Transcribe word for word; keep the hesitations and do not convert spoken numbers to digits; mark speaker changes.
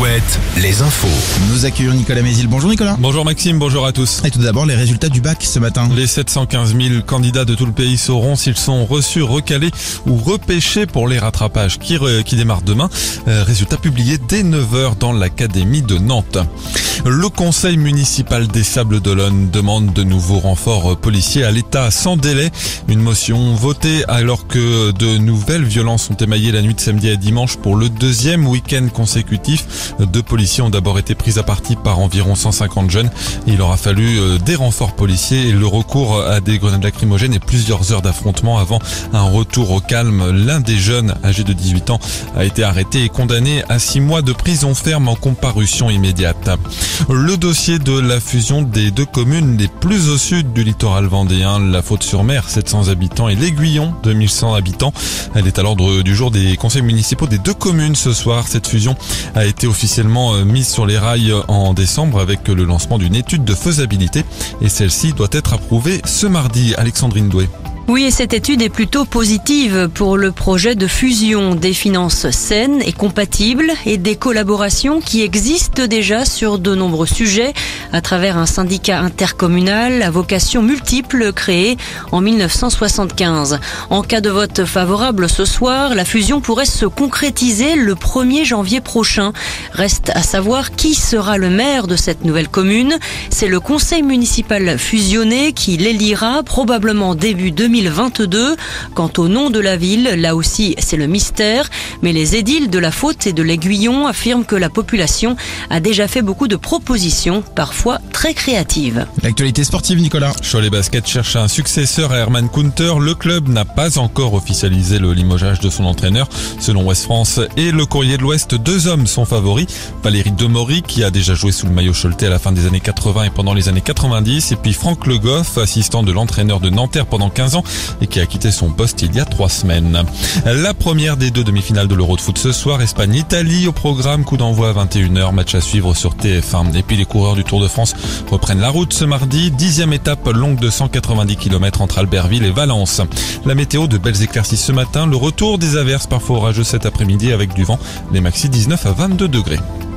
Speaker 1: Alouette, les infos.
Speaker 2: Nous accueillons Nicolas Mézil. Bonjour Nicolas.
Speaker 3: Bonjour Maxime, bonjour à tous.
Speaker 2: Et tout d'abord, les résultats du bac ce matin.
Speaker 3: Les sept cent quinze mille candidats de tout le pays sauront s'ils sont reçus, recalés ou repêchés pour les rattrapages qui, re, qui démarrent demain. Euh, résultats publiés dès neuf heures dans l'académie de Nantes. Le conseil municipal des Sables-d'Olonne demande de nouveaux renforts policiers à l'État sans délai. Une motion votée alors que de nouvelles violences ont émaillé la nuit de samedi à dimanche pour le deuxième week-end consécutif. Deux policiers ont d'abord été pris à partie par environ cent cinquante jeunes. Il aura fallu des renforts policiers et le recours à des grenades lacrymogènes et plusieurs heures d'affrontement avant un retour au calme. L'un des jeunes, âgé de dix-huit ans, a été arrêté et condamné à six mois de prison ferme en comparution immédiate. Le dossier de la fusion des deux communes les plus au sud du littoral vendéen, la Faute-sur-Mer, sept cents habitants, et l'Aiguillon, deux mille cent habitants. Elle est à l'ordre du jour des conseils municipaux des deux communes ce soir. Cette fusion a été officiellement mise sur les rails en décembre avec le lancement d'une étude de faisabilité et celle-ci doit être approuvée ce mardi. Alexandrine Doué.
Speaker 4: Oui, et cette étude est plutôt positive pour le projet de fusion, des finances saines et compatibles et des collaborations qui existent déjà sur de nombreux sujets à travers un syndicat intercommunal à vocation multiple créé en mille neuf cent soixante-quinze. En cas de vote favorable ce soir, la fusion pourrait se concrétiser le premier janvier prochain. Reste à savoir qui sera le maire de cette nouvelle commune. C'est le conseil municipal fusionné qui l'élira probablement début deux mille vingt-deux. Quant au nom de la ville, là aussi c'est le mystère, mais les édiles de la Faute et de l'Aiguillon affirment que la population a déjà fait beaucoup de propositions, parfois très créatives.
Speaker 2: L'actualité sportive, Nicolas.
Speaker 3: Cholet Basket cherche un successeur à Herman Kunter. Le club n'a pas encore officialisé le limogeage de son entraîneur. Selon Ouest France et le Courrier de l'Ouest, deux hommes sont favoris. Valérie Demory, qui a déjà joué sous le maillot choletais à la fin des années quatre-vingts et pendant les années quatre-vingt-dix, et puis Franck Le Goff, assistant de l'entraîneur de Nanterre pendant quinze ans et qui a quitté son poste il y a trois semaines. La première des deux demi-finales de l'Euro de foot ce soir, Espagne-Italie au programme, coup d'envoi à vingt et une heures, match à suivre sur T F un. Et puis les coureurs du Tour de France reprennent la route ce mardi, dixième étape longue de cent quatre-vingt-dix kilomètres entre Albertville et Valence. La météo, de belles éclaircies ce matin, le retour des averses parfois orageuses cet après-midi avec du vent, les maxi dix-neuf à vingt-deux degrés.